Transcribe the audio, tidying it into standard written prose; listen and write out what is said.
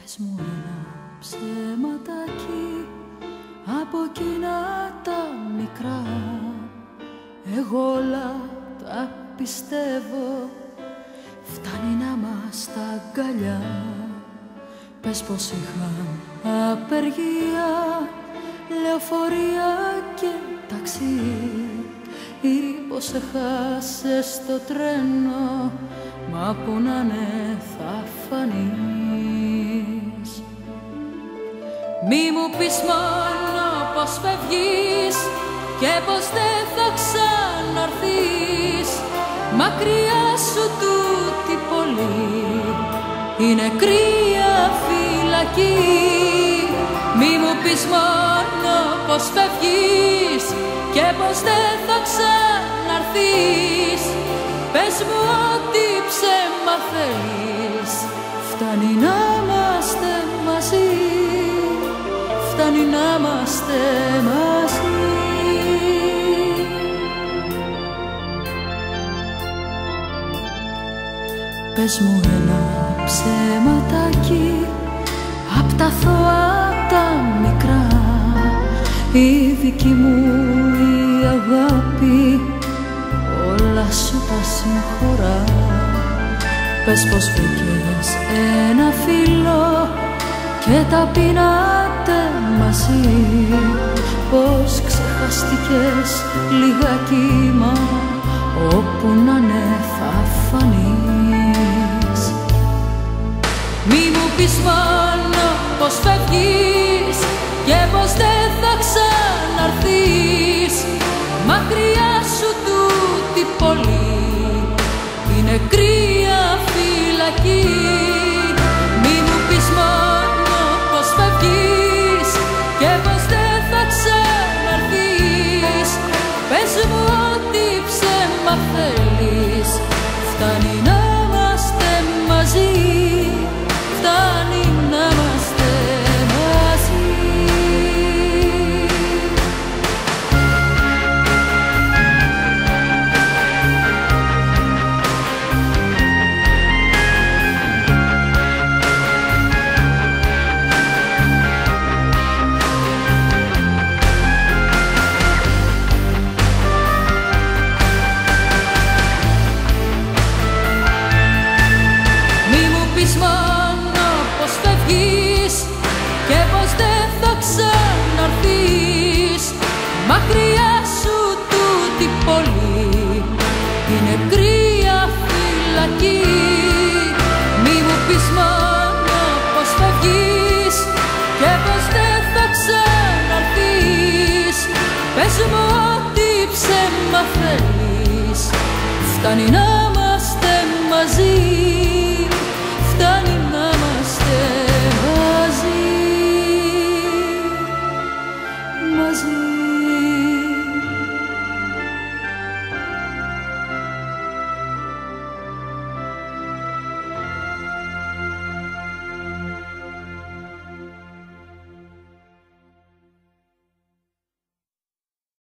Πες μου ένα ψέματάκι από εκείνα τα μικρά. Εγώ όλα τα πιστεύω, φτάνει να μας τα αγκαλιά. Πες πως είχαν απεργία, λεωφορεία και ταξί, ή πως έχασες το τρένο, μα που να ναι θα φανείς. Μη μου πεις μόνο πως φεύγεις και πως δεν θα ξαναρθείς. Μακριά σου τούτη πόλη είναι κρύα φυλακή. Μη μου πεις μόνο πως φεύγεις και πως δεν θα ξαναρθείς. Πες μου ό,τι ψέμα θέλεις, φτάνει να είμαστε μαζί, φτάνει να είμαστε μαζί. Πες μου ένα ψέματάκι απ' τα θώα τα μικρά, η δική μου η αγάπη όλα σου τα συγχωρά. Πες πως βρήκες ένα φίλο και τα πίνατε μαζί, πως ξεχαστήκες λιγάκι, μα όπου να ναι θα φανείς. Μη μου πεις μόνο πως φεύγεις και πως δεν θα ξαναρθείς. Μακριά σου τούτη πόλη είναι κρύα φυλακή. Μη μου πεις μόνο πως φεύγεις και πως δεν θα ξαναρθείς. Πες μου ό,τι ψέμα θέλεις, φτάνει να είμαστε μαζί, φτάνει να είμαστε μαζί. Μόνο πως φεύγεις και πως δεν θα ξαναρθείς. Μακριά σου τούτη πόλη είναι κρύα φυλακή. Μη μου πεις μόνο πως φεύγεις και πως δεν θα ξαναρθείς. Πες μου ό,τι ψέμα θέλεις, φτάνει να